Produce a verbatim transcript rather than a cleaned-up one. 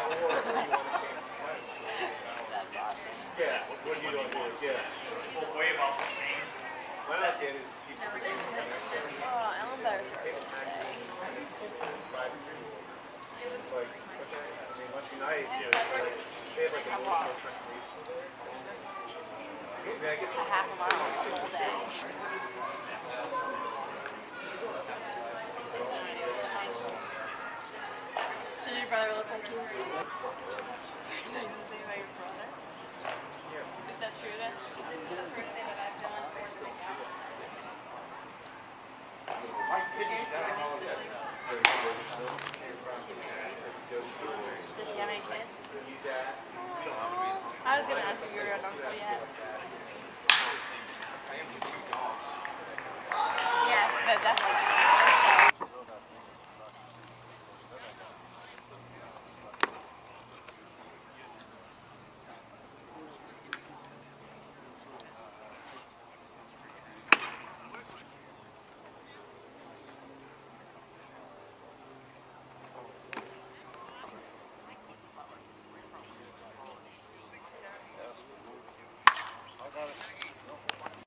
That's awesome. Yeah, what do you want to do? Yeah. Well, way about the same. What I did is keep the beginning. Oh, elevators are good today. It's like, okay, I mean, it must be nice. Yeah, it's like, they have like a little short trip police. A half a mile, a whole day.